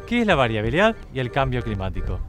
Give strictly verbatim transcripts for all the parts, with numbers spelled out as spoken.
¿Qué es la variabilidad y el cambio climático?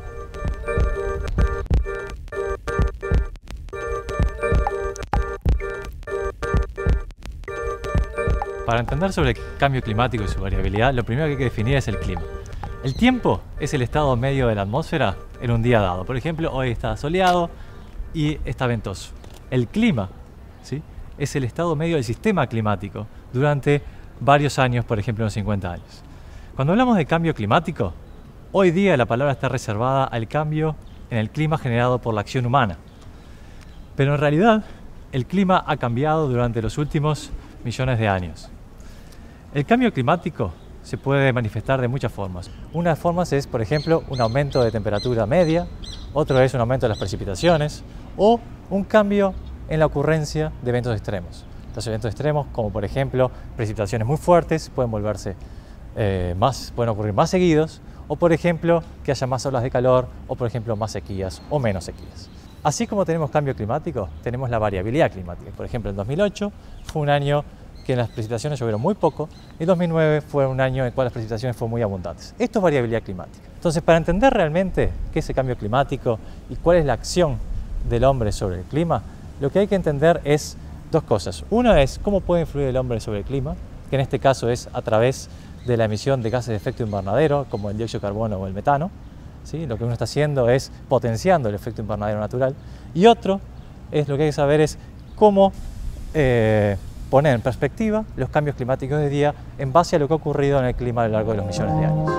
Para entender sobre el cambio climático y su variabilidad, lo primero que hay que definir es el clima. El tiempo es el estado medio de la atmósfera en un día dado. Por ejemplo, hoy está soleado y está ventoso. El clima, ¿sí?, es el estado medio del sistema climático durante varios años, por ejemplo, unos cincuenta años. Cuando hablamos de cambio climático, hoy día la palabra está reservada al cambio en el clima generado por la acción humana. Pero en realidad, el clima ha cambiado durante los últimos millones de años. El cambio climático se puede manifestar de muchas formas. Una de las formas es, por ejemplo, un aumento de temperatura media, otro es un aumento de las precipitaciones o un cambio en la ocurrencia de eventos extremos. Los eventos extremos, como por ejemplo precipitaciones muy fuertes, pueden volverse eh, más, pueden ocurrir más seguidos, o por ejemplo que haya más olas de calor, o por ejemplo más sequías o menos sequías. Así como tenemos cambio climático, tenemos la variabilidad climática. Por ejemplo, en dos mil ocho fue un año que las precipitaciones llovieron muy poco, y dos mil nueve fue un año en el cual las precipitaciones fueron muy abundantes. Esto es variabilidad climática. Entonces, para entender realmente qué es el cambio climático y cuál es la acción del hombre sobre el clima, lo que hay que entender es dos cosas. Una es cómo puede influir el hombre sobre el clima, que en este caso es a través de la emisión de gases de efecto invernadero, como el dióxido de carbono o el metano. ¿Sí? Lo que uno está haciendo es potenciando el efecto invernadero natural. Y otro es lo que hay que saber es cómo eh, poner en perspectiva los cambios climáticos de día en base a lo que ha ocurrido en el clima a lo largo de los millones de años.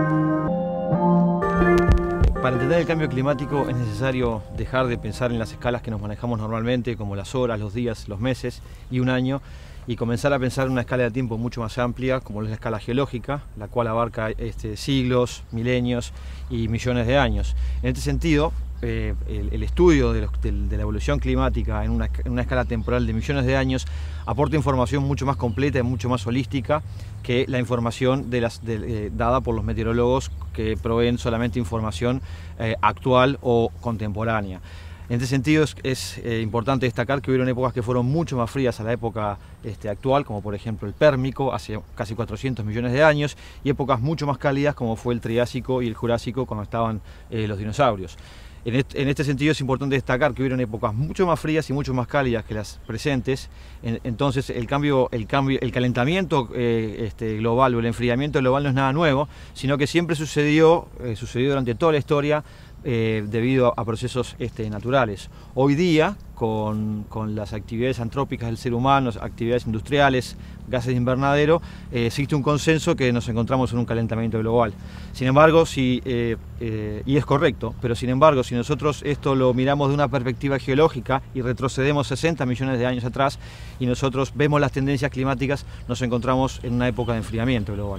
Para entender el cambio climático es necesario dejar de pensar en las escalas que nos manejamos normalmente, como las horas, los días, los meses y un año, y comenzar a pensar en una escala de tiempo mucho más amplia, como es la escala geológica, la cual abarca este, siglos, milenios y millones de años. En este sentido, eh, el, el estudio de, los, de, de la evolución climática en una, en una escala temporal de millones de años aporta información mucho más completa y mucho más holística que la información de las, de, eh, dada por los meteorólogos que proveen solamente información eh, actual o contemporánea. En este sentido es, es eh, importante destacar que hubieron épocas que fueron mucho más frías a la época este, actual, como por ejemplo el Pérmico, hace casi cuatrocientos millones de años, y épocas mucho más cálidas como fue el Triásico y el Jurásico cuando estaban eh, los dinosaurios. En este, en este sentido es importante destacar que hubieron épocas mucho más frías y mucho más cálidas que las presentes. En, entonces el, cambio, el, cambio, el calentamiento eh, este, global o el enfriamiento global no es nada nuevo, sino que siempre sucedió, eh, sucedió durante toda la historia, Eh, debido a procesos este, naturales. Hoy día, con, con las actividades antrópicas del ser humano, actividades industriales, gases de invernadero, eh, existe un consenso que nos encontramos en un calentamiento global. Sin embargo, si, eh, eh, y es correcto, pero sin embargo, si nosotros esto lo miramos de una perspectiva geológica y retrocedemos sesenta millones de años atrás y nosotros vemos las tendencias climáticas, nos encontramos en una época de enfriamiento global.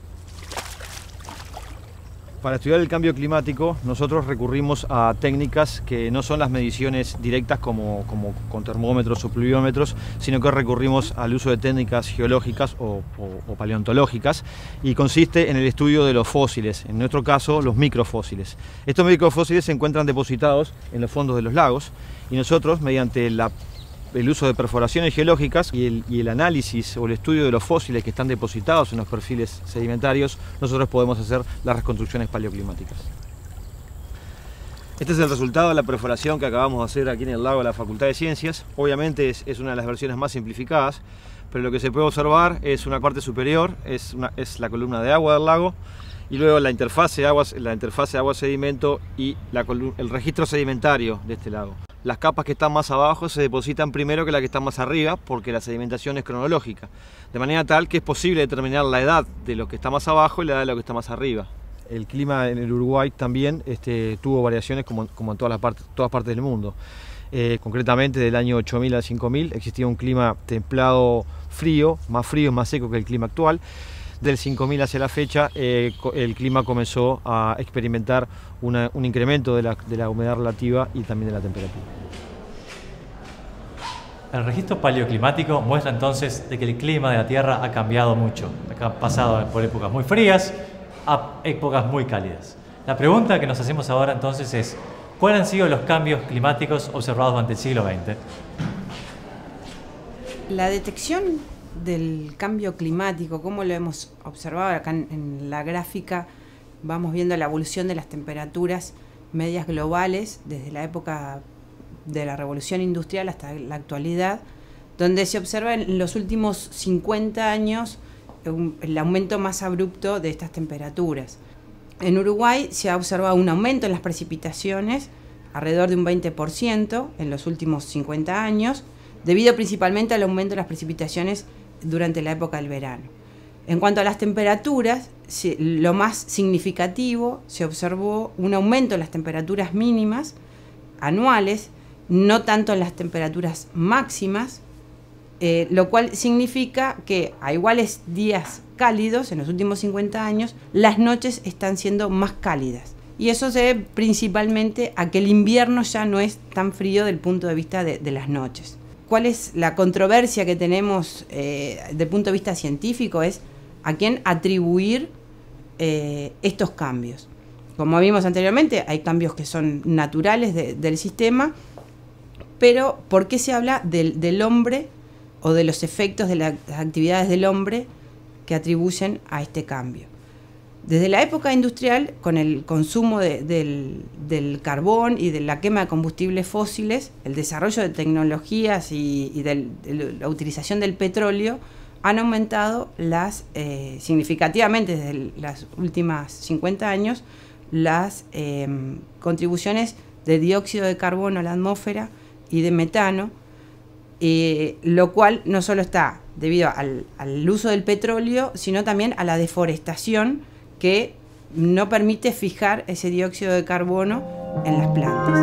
Para estudiar el cambio climático, nosotros recurrimos a técnicas que no son las mediciones directas como, como con termómetros o pluviómetros, sino que recurrimos al uso de técnicas geológicas o, o, o paleontológicas, y consiste en el estudio de los fósiles, en nuestro caso los microfósiles. Estos microfósiles se encuentran depositados en los fondos de los lagos, y nosotros, mediante la el uso de perforaciones geológicas y el, y el análisis o el estudio de los fósiles que están depositados en los perfiles sedimentarios, nosotros podemos hacer las reconstrucciones paleoclimáticas. Este es el resultado de la perforación que acabamos de hacer aquí en el lago de la Facultad de Ciencias. Obviamente es, es una de las versiones más simplificadas, pero lo que se puede observar es una parte superior, es, una, es la columna de agua del lago, y luego la interfase aguas, la interfase agua-sedimento y la, el registro sedimentario de este lago. Las capas que están más abajo se depositan primero que las que están más arriba, porque la sedimentación es cronológica, de manera tal que es posible determinar la edad de lo que está más abajo y la edad de lo que está más arriba. El clima en el Uruguay también este, tuvo variaciones como, como en todas, las partes, todas partes del mundo. Eh, concretamente del año ocho mil al cinco mil existía un clima templado frío, más frío y más seco que el clima actual. Del cinco mil hacia la fecha, eh, el clima comenzó a experimentar una, un incremento de la, de la humedad relativa y también de la temperatura. El registro paleoclimático muestra entonces de que el clima de la Tierra ha cambiado mucho. Ha pasado por épocas muy frías a épocas muy cálidas. La pregunta que nos hacemos ahora entonces es: ¿cuáles han sido los cambios climáticos observados durante el siglo veinte? La detección del cambio climático, como lo hemos observado acá en, en la gráfica, vamos viendo la evolución de las temperaturas medias globales desde la época de la revolución industrial hasta la actualidad, donde se observa en los últimos cincuenta años un, el aumento más abrupto de estas temperaturas. En Uruguay se ha observado un aumento en las precipitaciones, alrededor de un veinte por ciento en los últimos cincuenta años, debido principalmente al aumento de las precipitaciones durante la época del verano. En cuanto a las temperaturas, lo más significativo, se observó un aumento en las temperaturas mínimas anuales, no tanto en las temperaturas máximas, eh, lo cual significa que a iguales días cálidos en los últimos cincuenta años, las noches están siendo más cálidas. Y eso se debe principalmente a que el invierno ya no es tan frío desde el punto de vista de, de las noches. ¿Cuál es la controversia que tenemos eh, desde el punto de vista científico? Es a quién atribuir eh, estos cambios. Como vimos anteriormente, hay cambios que son naturales de, del sistema, pero ¿por qué se habla del, del hombre o de los efectos de la, las actividades del hombre que atribuyen a este cambio? Desde la época industrial, con el consumo de, del, del carbón y de la quema de combustibles fósiles, el desarrollo de tecnologías y, y del, de la utilización del petróleo, han aumentado las, eh, significativamente desde las últimas cincuenta años las eh, contribuciones de dióxido de carbono a la atmósfera y de metano, eh, lo cual no solo está debido al, al uso del petróleo, sino también a la deforestación que no permite fijar ese dióxido de carbono en las plantas.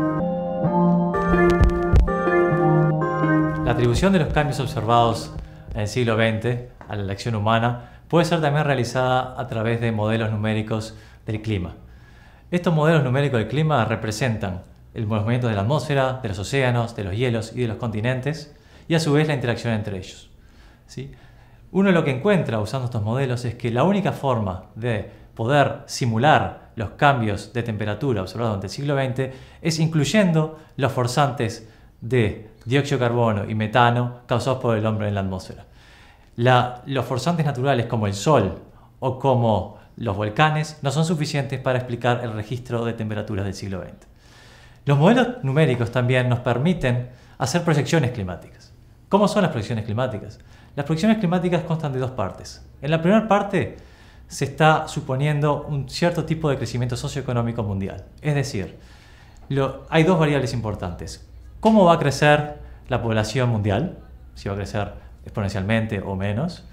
La atribución de los cambios observados en el siglo veinte a la acción humana puede ser también realizada a través de modelos numéricos del clima. Estos modelos numéricos del clima representan el movimiento de la atmósfera, de los océanos, de los hielos y de los continentes, y a su vez la interacción entre ellos, ¿sí? Uno lo que encuentra usando estos modelos es que la única forma de poder simular los cambios de temperatura observados durante el siglo veinte es incluyendo los forzantes de dióxido de carbono y metano causados por el hombre en la atmósfera. La, los forzantes naturales como el sol o como los volcanes no son suficientes para explicar el registro de temperaturas del siglo veinte. Los modelos numéricos también nos permiten hacer proyecciones climáticas. ¿Cómo son las proyecciones climáticas? Las proyecciones climáticas constan de dos partes. En la primera parte se está suponiendo un cierto tipo de crecimiento socioeconómico mundial. Es decir, lo, hay dos variables importantes. ¿Cómo va a crecer la población mundial? Si va a crecer exponencialmente o menos.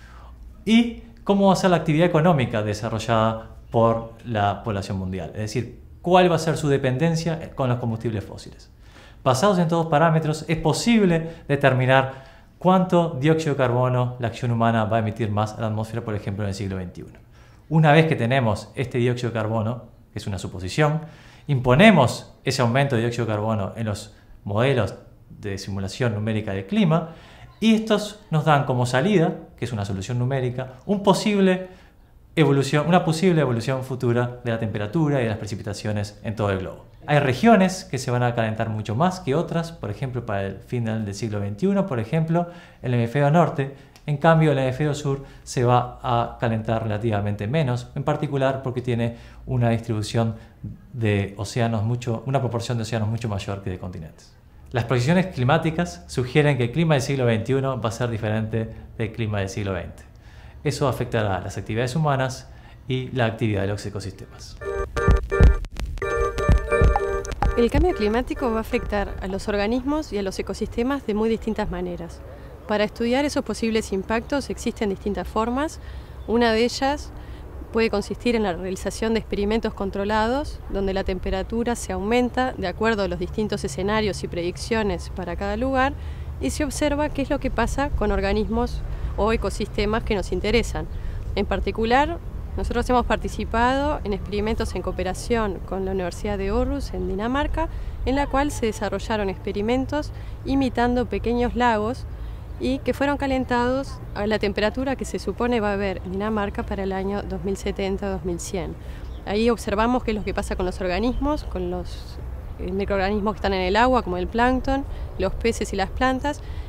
Y cómo va a ser la actividad económica desarrollada por la población mundial. Es decir, cuál va a ser su dependencia con los combustibles fósiles. Basados en todos los parámetros, es posible determinar cuánto dióxido de carbono la acción humana va a emitir más a la atmósfera, por ejemplo, en el siglo veintiuno. Una vez que tenemos este dióxido de carbono, que es una suposición, imponemos ese aumento de dióxido de carbono en los modelos de simulación numérica del clima, y estos nos dan como salida, que es una solución numérica, un posible evolución, una posible evolución futura de la temperatura y de las precipitaciones en todo el globo. Hay regiones que se van a calentar mucho más que otras, por ejemplo, para el final del siglo veintiuno, por ejemplo, el hemisferio norte. En cambio, el hemisferio sur se va a calentar relativamente menos, en particular porque tiene una distribución de océanos mucho, una proporción de océanos mucho mayor que de continentes. Las proyecciones climáticas sugieren que el clima del siglo veintiuno va a ser diferente del clima del siglo veinte. Eso afectará a las actividades humanas y la actividad de los ecosistemas. El cambio climático va a afectar a los organismos y a los ecosistemas de muy distintas maneras. Para estudiar esos posibles impactos existen distintas formas. Una de ellas puede consistir en la realización de experimentos controlados, donde la temperatura se aumenta de acuerdo a los distintos escenarios y predicciones para cada lugar, y se observa qué es lo que pasa con organismos o ecosistemas que nos interesan. En particular, nosotros hemos participado en experimentos en cooperación con la Universidad de Aarhus en Dinamarca, en la cual se desarrollaron experimentos imitando pequeños lagos y que fueron calentados a la temperatura que se supone va a haber en Dinamarca para el año dos mil setenta a dos mil cien. Ahí observamos qué es lo que pasa con los organismos, con los microorganismos que están en el agua, como el plancton, los peces y las plantas,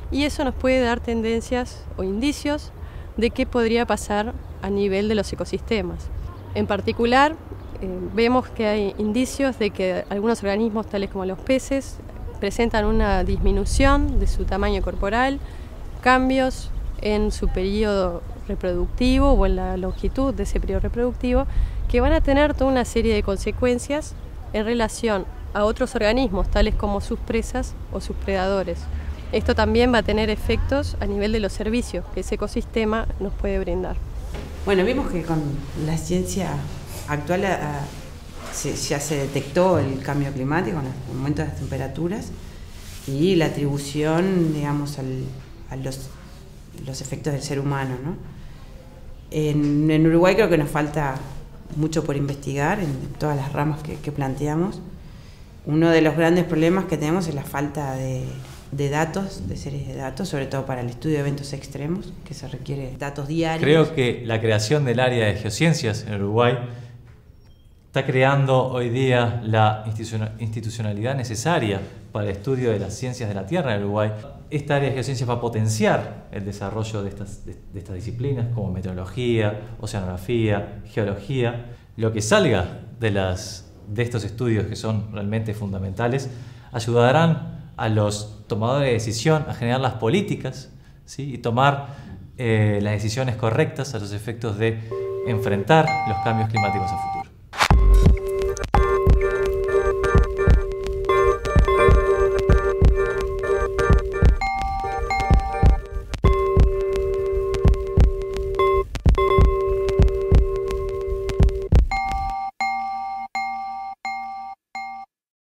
y eso nos puede dar tendencias o indicios de qué podría pasar a nivel de los ecosistemas. En particular, eh, vemos que hay indicios de que algunos organismos, tales como los peces, presentan una disminución de su tamaño corporal, cambios en su periodo reproductivo o en la longitud de ese periodo reproductivo, que van a tener toda una serie de consecuencias en relación a otros organismos, tales como sus presas o sus predadores. Esto también va a tener efectos a nivel de los servicios que ese ecosistema nos puede brindar. Bueno, vimos que con la ciencia actual a, se, ya se detectó el cambio climático, el aumento de las temperaturas y la atribución, digamos, al, a los, los efectos del ser humano, ¿no? En, en Uruguay creo que nos falta mucho por investigar en todas las ramas que, que planteamos. Uno de los grandes problemas que tenemos es la falta de, de datos, de series de datos, sobre todo para el estudio de eventos extremos, que se requiere datos diarios. Creo que la creación del área de geociencias en Uruguay está creando hoy día la institucionalidad necesaria para el estudio de las ciencias de la Tierra en Uruguay. Esta área de geociencias va a potenciar el desarrollo de estas, de, de estas disciplinas como meteorología, oceanografía, geología. Lo que salga de, las, de estos estudios, que son realmente fundamentales, ayudarán a los tomadores de decisión a generar las políticas, ¿sí? Y tomar eh, las decisiones correctas a los efectos de enfrentar los cambios climáticos a futuro.